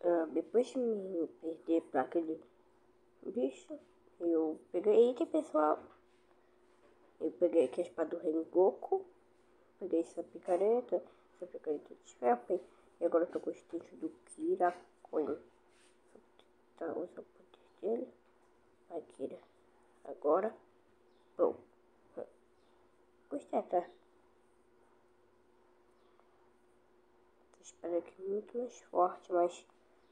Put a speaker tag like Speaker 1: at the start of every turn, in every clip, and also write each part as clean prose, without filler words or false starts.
Speaker 1: depois de me perder pra aquele bicho, eu peguei item, pessoal. Eu peguei aqui a espada do Rengoku. Peguei essa picareta de ferro. E agora eu tô com o estente do Kirakuen. Tá, usa o poder dele. Vai, Kira. Agora. Bom. Gostei, tá? Essa espada aqui é muito mais forte, mas...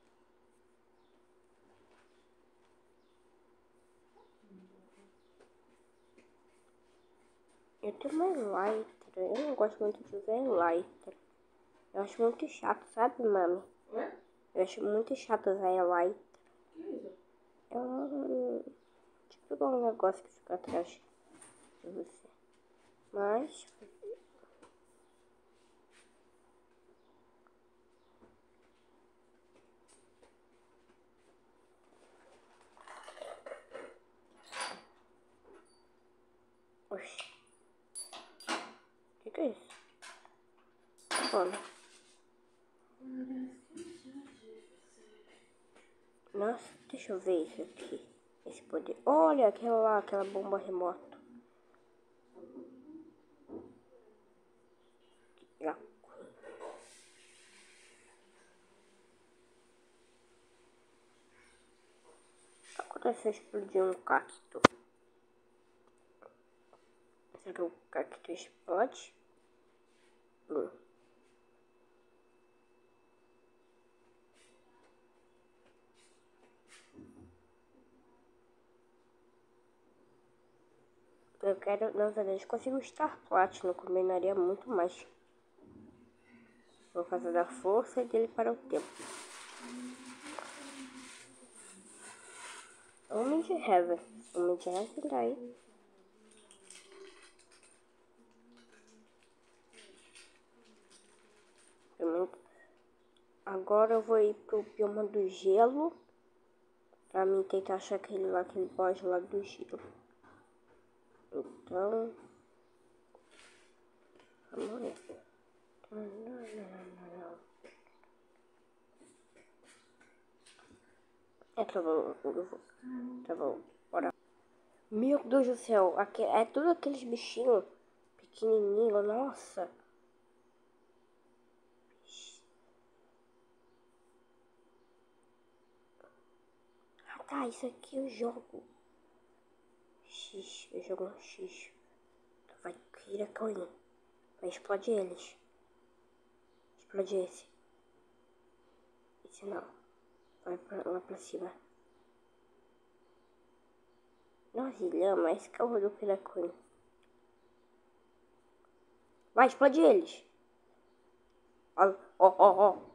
Speaker 1: eu tenho uma Elytra. Eu não gosto muito de usar Elytra. Eu acho muito chato, sabe, mami? Eu acho muito chato usar Elytra. É um... tipo um negócio que fica atrás de você. Mas... oxi. Que é isso? Bom. Nossa, deixa eu ver isso aqui. Esse poder. Olha aquela lá, aquela bomba remota. Lá. Acontece se eu explodir um cacto. Será que o cacto explode? Eu quero, na verdade, consigo Star Platinum, combinaria muito mais. Por causa da força dele para o tempo. Homem de Heaven. Homem de Heaven daí. Agora eu vou ir pro bioma do gelo. Pra mim tentar achar aquele boss lá do gelo. Então... vamos ver. Tá bom, tá bom, bora. Meu Deus do céu, aqui, é tudo aqueles bichinhos pequenininhos, nossa. Ah tá, isso aqui eu jogo. X, eu jogo um X. Vai, Kirakuen. Vai, explode eles. Explode esse. Esse não. Vai lá pra cima. Nossa, lhama, esse que é o do Kirakuen. Vai, explode eles. Ó, ó, ó, ó.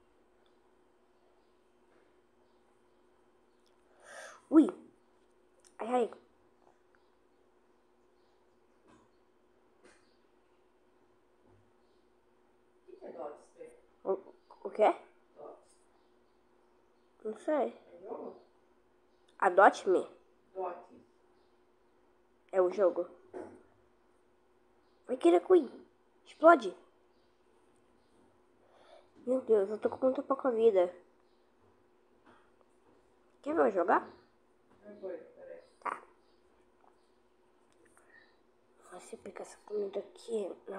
Speaker 1: Ui. Ai, ai. O quê? Não sei. Adote-me. É o jogo. Vai, Kirakuen. Explode. Meu Deus, eu tô com muito pouca vida. Quer ver eu jogar? Tá. Você pica essa comida aqui. Não.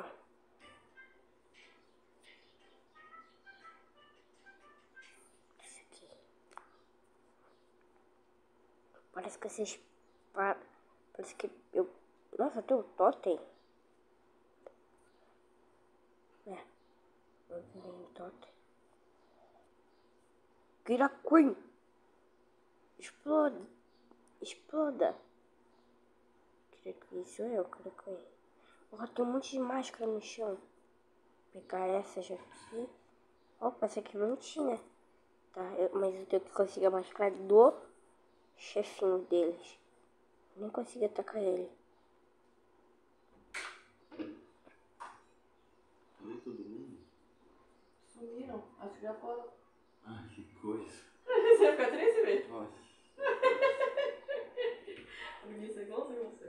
Speaker 1: Esse aqui. Parece que vocês... parece que eu... nossa, tem um totem. É. Eu vi um totem. Kirakuen. Exploda. Exploda. Kirakuen, sou eu, Kirakuen. Porra, tem um monte de máscara no chão. Vou pegar essas aqui. Opa, essa aqui não tinha. Tá, mas eu tenho que conseguir a máscara do chefinho deles. Nem consegui atacar ele.
Speaker 2: Oi, todo mundo?
Speaker 3: Sumiram. Acho que já foram.
Speaker 2: Ah, que coisa.
Speaker 3: Você fica triste, velho?
Speaker 2: Nossa.
Speaker 3: Preguiça igualzinho você.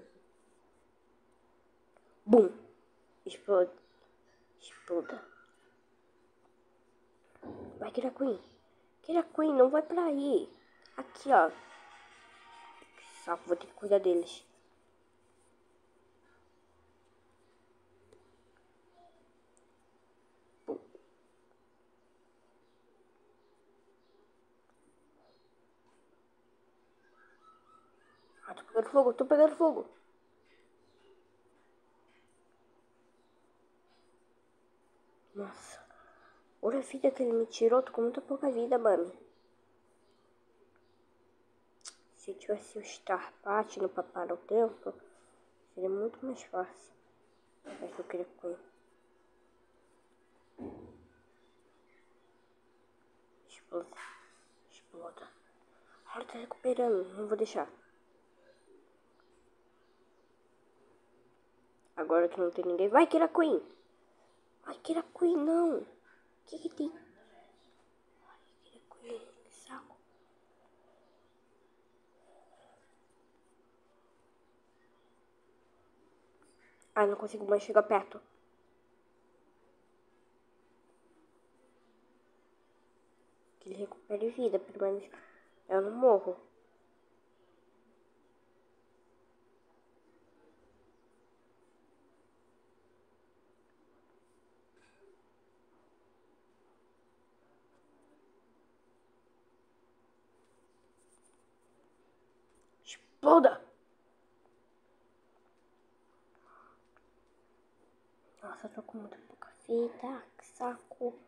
Speaker 1: Bum. Exploda. Exploda. Vai, Kirakuen. Kira Queen, não vai pra aí. Aqui, ó. Que saco, vou ter que cuidar deles. Ah, tô pegando fogo, tô pegando fogo. Nossa. Olha a vida que ele me tirou, tô com muita pouca vida, mami. Se tivesse o Star Pattern pra parar o tempo, seria muito mais fácil. Mas eu queria com Exploda. Exploda. Olha, tá recuperando, não vou deixar. Agora que não tem ninguém. Vai, Kira Queen! Vai, Kira Queen, não! O que tem? Ai, Kira Queen, que saco. Ai, não consigo mais chegar perto. Que ele recupere vida, pelo menos eu não morro. Exploda! Nossa, eu tô com muita pouca vida. Que saco.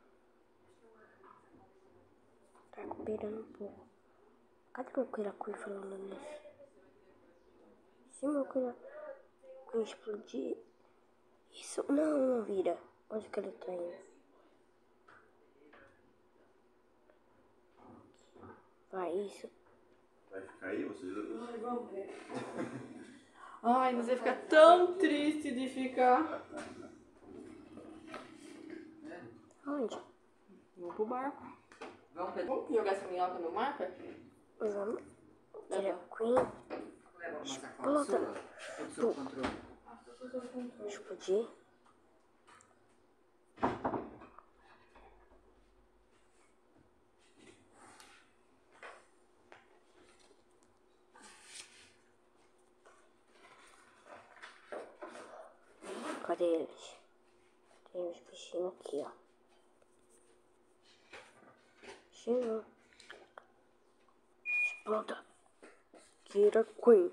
Speaker 1: Tá recuperando um pouco. Cadê meu Kira Queen falando nisso? Se meu Kira Queen explodir... Isso... Não, não vira. Onde que ele tá indo? Vai, isso.
Speaker 2: Vai ficar aí, vocês dois?
Speaker 3: Ai, vamos ver. Ai, você fica tão triste de ficar.
Speaker 1: Onde?
Speaker 3: Vamos pro barco. Vamos jogar essa minhoca no mapa?
Speaker 1: Vamos. Kira Queen.
Speaker 4: Leva uma sacola
Speaker 1: Explota.
Speaker 4: sua? Ou do seu controle?
Speaker 1: Explodir. Cadê eles? Tem os bichinhos aqui, ó. Bichinho. Explota. Kira Queen.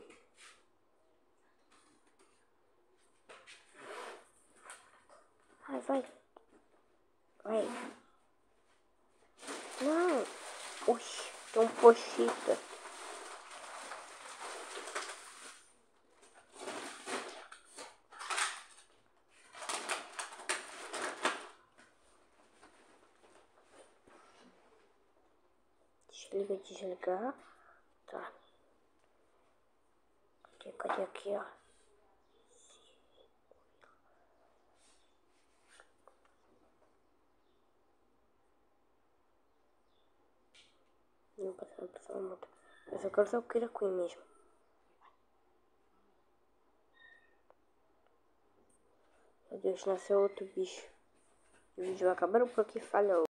Speaker 1: Vai, vai. Vai. Não. Oxi, tem um pochita. Desliga, desligar. Tá. Cadê aqui, ó? Não passa muito. Mas eu quero só o Kira Queen mesmo. Meu Deus, nasceu outro bicho. O vídeo vai acabando porque falhou.